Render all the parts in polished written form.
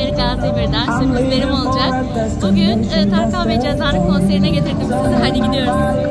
Gazi Emir'den sürprizlerim olacak. Bugün Tarkan ve Ceza'nın konserine getirdim sizi. Hadi gidiyoruz.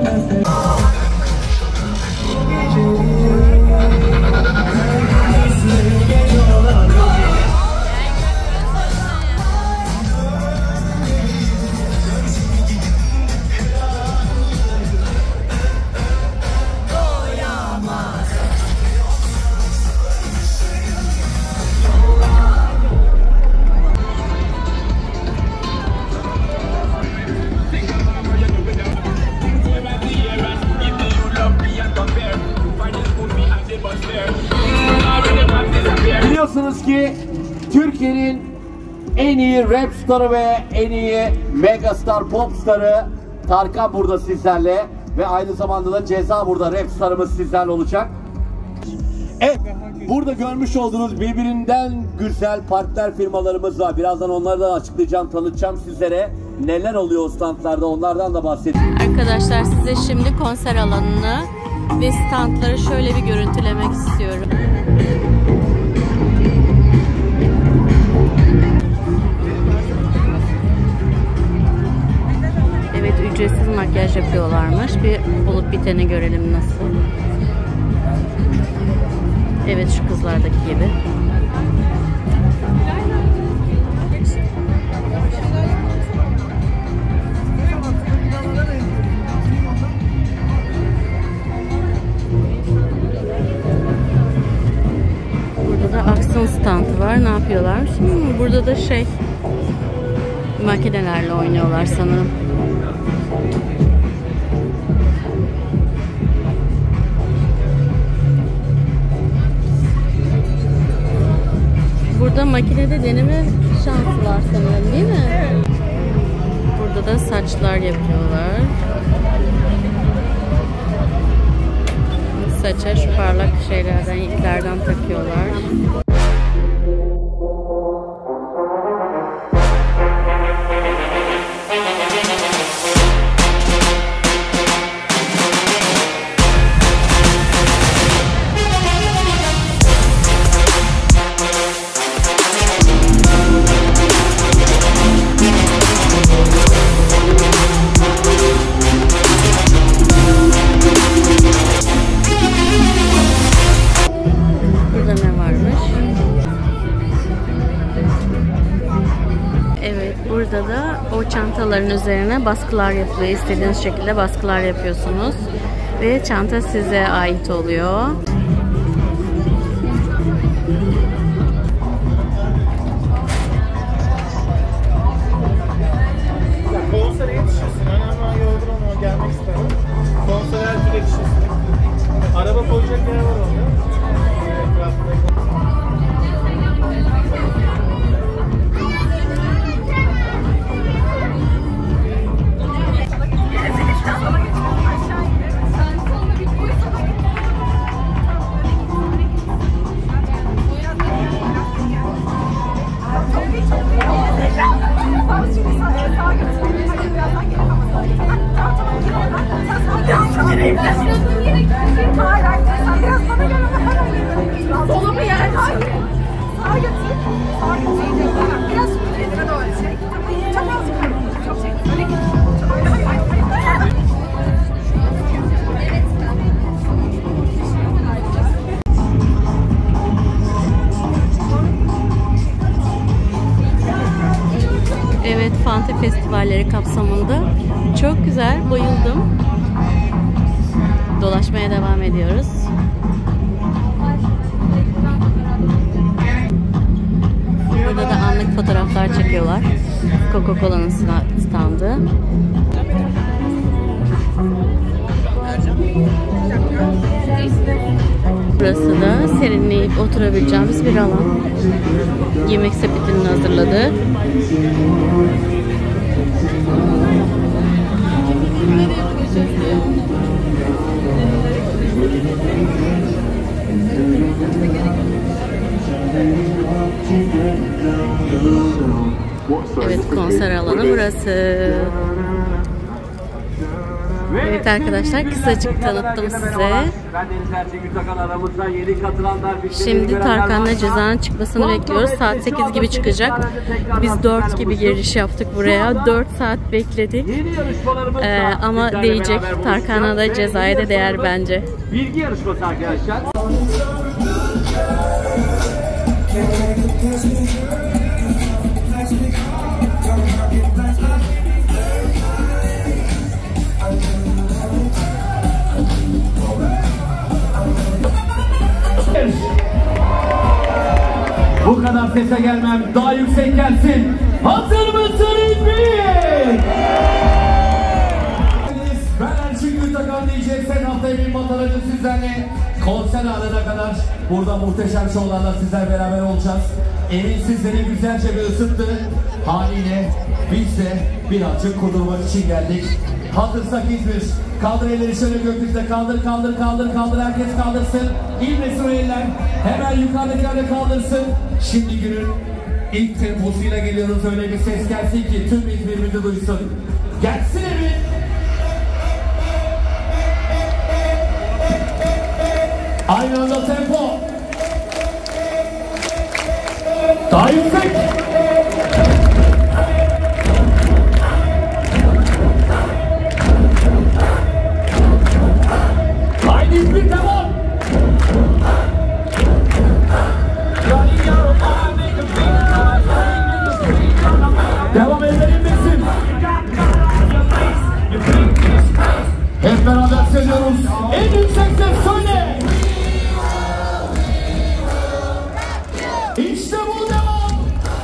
Biliyorsunuz ki Türkiye'nin en iyi rap starı ve en iyi megastar pop starı Tarkan burada sizlerle ve aynı zamanda da Ceza burada, rap starımız sizlerle olacak. Evet, burada görmüş olduğunuz birbirinden güzel partner firmalarımız var. Birazdan onları da açıklayacağım, tanıtacağım sizlere. Neler oluyor o standlarda, onlardan da bahsedeyim. Arkadaşlar, size şimdi konser alanını ve standları şöyle bir görüntülemek istiyorum. Evet, ücretsiz makyaj yapıyorlarmış. Bir olup biteni görelim nasıl. Evet, şu kızlardaki gibi. Burada da Aksın standı var. Ne yapıyorlar? Burada da makinelerle oynuyorlar sanırım. Burada makinede deneme şansı var sanırım, değil mi? Evet. Burada da saçlar yapıyorlar. Saça şu parlak şeylerden, iplerden takıyorlar. Burada da o çantaların üzerine baskılar yapılıyor. İstediğiniz şekilde baskılar yapıyorsunuz. Ve çanta size ait oluyor. Konsere yetişirsin. Hemen yoldur ama gelmek isterim. Konsere her türlü yetişirsin. Araba koyacak yer var orada. Evet, Fante festivalleri kapsamında çok güzel, bayıldım. Dolaşmaya devam ediyoruz. Burada da anlık fotoğraflar çekiyorlar. Coca-Cola'nın standı. Burası da serinleyip oturabileceğimiz bir alan. Yemek sepetinin hazırladığı. Evet, konser alanı burası. Evet arkadaşlar, kısacık tanıttım size. Şimdi Tarkan'la Ceza'nın çıkmasını bekliyoruz. Saat 8 gibi çıkacak. Biz 4 gibi giriş yaptık buraya. 4 saat bekledik. Ama değecek. Tarkan'a da Ceza'ya da değer bence. Bilgi yarışması arkadaşlar. Bu kadar sese gelmem, daha yüksek gelsin. Hazır mısınız bir? Ben Erçin Gültakan diyeceksen haftaya bir mataracı sizlerle konser anına kadar burada muhteşem şovlarla sizler beraber olacağız. Evin sizleri güzelce bir ısıttı. Haliyle biz de birazcık kudurmak için geldik. Hazırsak İzmir. Kaldır elleri şöyle gökyüzüne, kaldır kaldır kaldır kaldır, herkes kaldırsın. İnmesin o eller, hemen yukarıdakiler de kaldırsın. Şimdi günün ilk temposuyla geliyoruz, öyle bir ses gelsin ki tüm İzmir'imizi duysun. Gelsin evi. Aynı anda tempo. Daha yüksek. Haydi bir devam. Devam edelim misin? Hep beraber söylüyoruz. En yüksek ses söyle. İşte bu devam.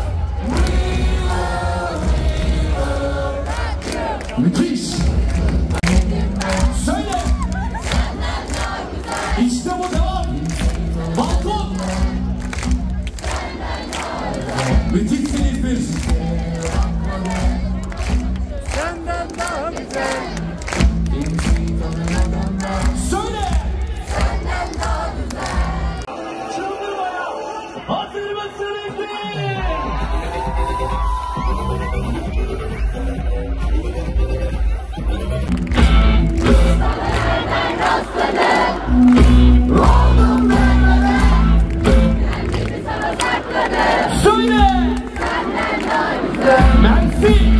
Müthiş. Söyle. İşte bu devam. Balkon. Müthişsiniz bir. Senden daha güzel. Söyle. Senden daha güzel. Çıldırmaya hazır mısınız? Söyle. Senden daha güzel. Mersi.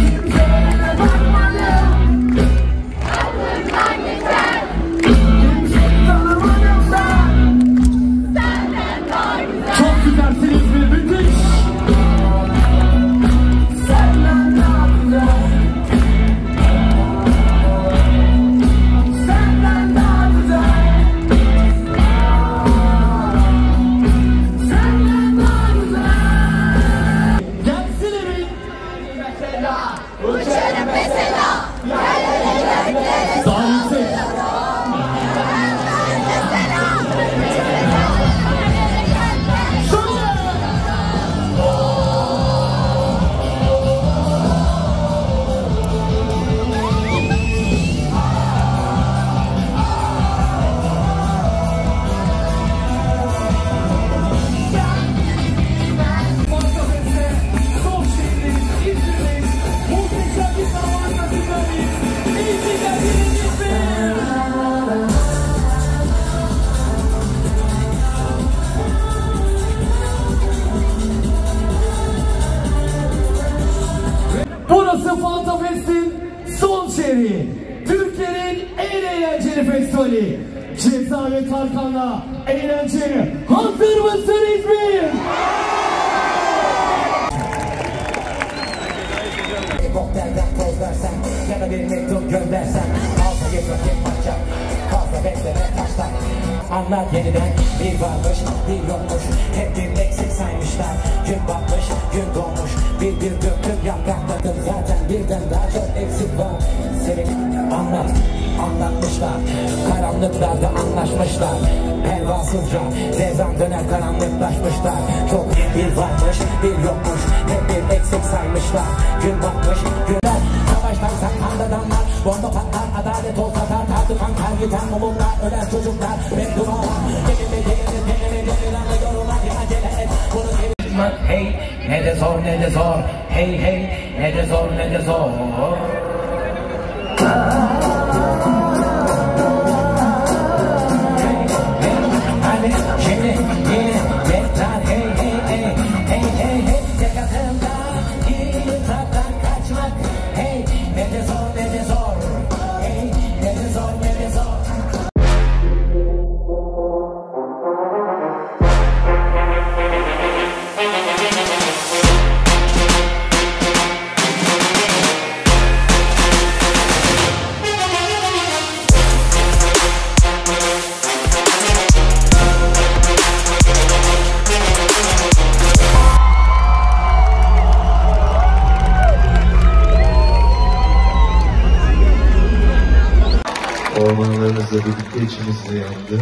Çok güzelsiniz bir müthiş. Senden daha güzel. Senden daha güzel. Senden daha güzel. Gelsin emin. Mesela uçarım mesela. Daha yüksek. Burası Fantafest'in son şehri. Türkiye'nin en eğlenceli festivali. Ceza ve Tarkan'la eğlence. Hazır mısın İzmir? Helikopterden poz versen ya da bir mektup göndersen, alsa geçmek maçak, fazla bekleme taşlar. Anlat yeniden, bir varmış bir yokmuş, hep bir eksik saymışlar. Gün batmış gün doğmuş, bir döktüm yapraklardım. Zaten birden daha çok eksik var. Sevip anlatmışlar, karanlıklarda anlaşmışlar. Pervasızca devran döner, karanlıklaşmışlar. Çok bir varmış bir yokmuş, hep bir eksik saymışlar. Gün batmış günler, savaştan sakanda damlar, bomba patlar, adalet olsa tartar, kan giden mumutlar, ölen çocuklar, beddualar. Hey, ne de zor ne de zor, hey hey, ne de zor ne de zor. Arkadaşlarımızla birlikte içimizde yandı.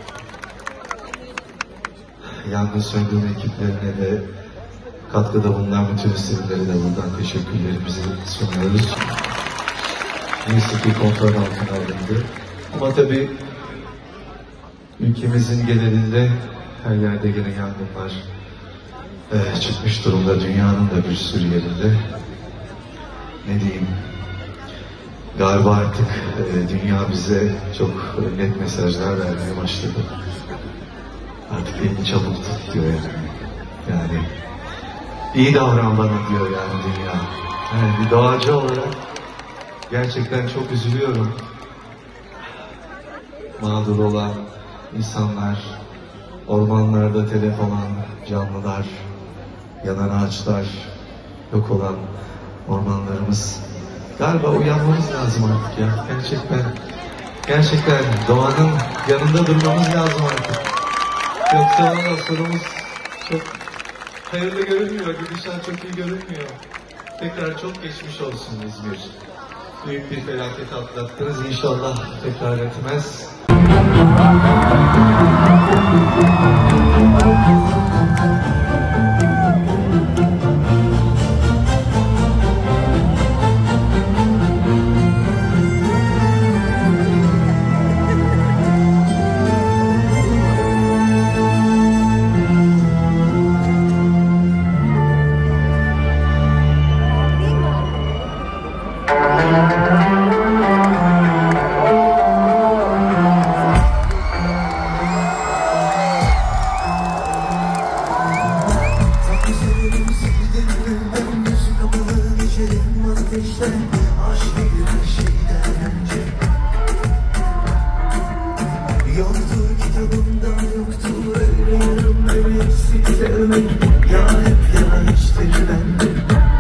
Yangın söndürme ekiplerine de katkıda bulunan bütün isimlere de buradan teşekkürlerimizi sunuyoruz. Neyse ki kontrol altına alındı. Ama tabii ülkemizin genelinde her yerde gene yangınlar çıkmış durumda. Dünyanın da bir sürü yerinde. Ne diyeyim? Galiba artık dünya bize çok net mesajlar vermeye başladı. Artık elini çabuk tut diyor yani. Yani iyi davran bana diyor yani dünya. Yani bir doğacı olarak gerçekten çok üzülüyorum. Mağdur olan insanlar, ormanlarda telef olan canlılar, yanan ağaçlar, yok olan ormanlarımız. Galiba uyanmamız lazım artık ya. Gerçekten doğanın yanında durmamız lazım artık. Yoksa valla sorumuz çok hayırlı görünmüyor, gidişat çok iyi görünmüyor. Tekrar çok geçmiş olsun İzmir. Büyük bir felaket atlattınız. İnşallah tekrar etmez. Yoktur kitabımda yoktur ölüyorum öylesi sevmek. Ya hep ya hiçtir bende.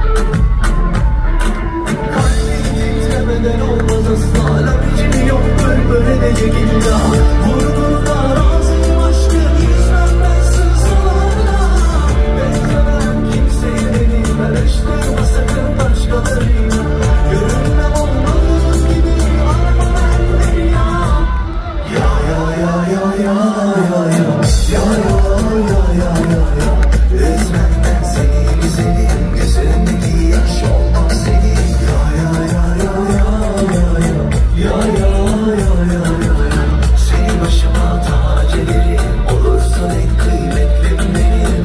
Kalbim titremeden olmaz asla. Labicim yoktur böyle edecek illa. Vurguna razıyım aşkım. Yüzmem ben sızlarla. Beklemem kimseyi beni karıştırma sakın başkalarıyla. Görünmem olmadığım gibi arama bende ya. Üzmem ben seni güzelim, gözündeki yaş olmaz senin. Seni başıma tac ederim, olursun en kıymetlim benim.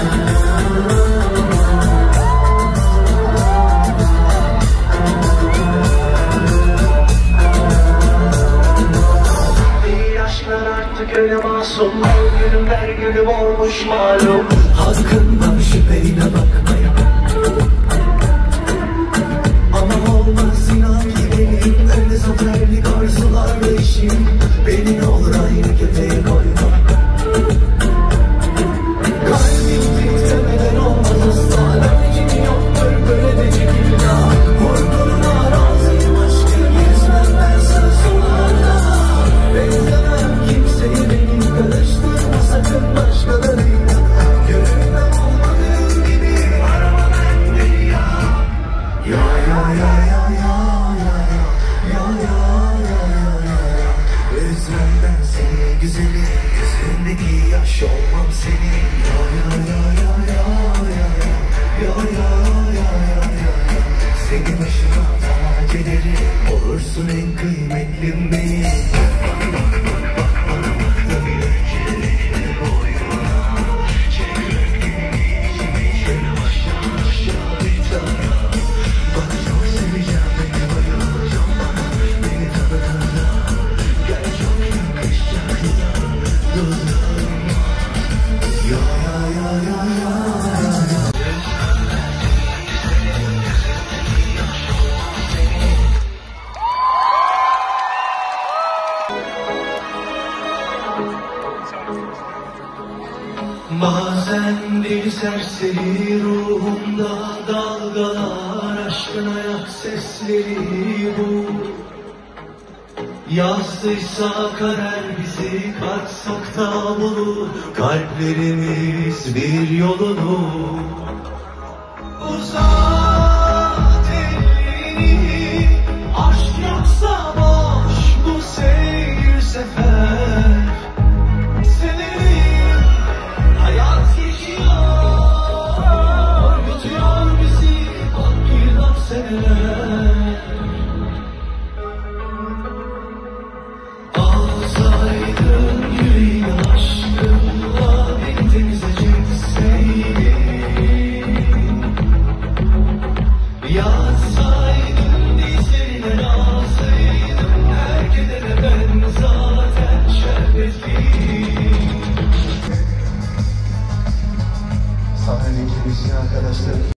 Artık öyle masum, günümler gülüm olmuş malum. Hakkından şüpheyle bakmaya. Ama olmaz inan ki benim öyle zaferlik arzularla işim. Beni ne olur aynı kefeye koyma. Kalbim titremeden olmaz asla. Labicim yoktur böyle decik illa. Vurguna razıyım aşkım. Yüzmem ben sızlarla. Beklemem kimseyi beni karıştırma sakın başkalarıyla. Görünmem olmadığım gibi arama bende ya. Üzmem ben seni güzelim, gözündeki yaş olmam senin. Seni başıma tac ederim, olursun en kıymetlim benim. Bazen bir serseri ruhumda dalgalar, aşkın ayak sesleri bu. Yazdıysa kader bizi kaçsak da bulur kalplerimiz bir yolunu. Uzak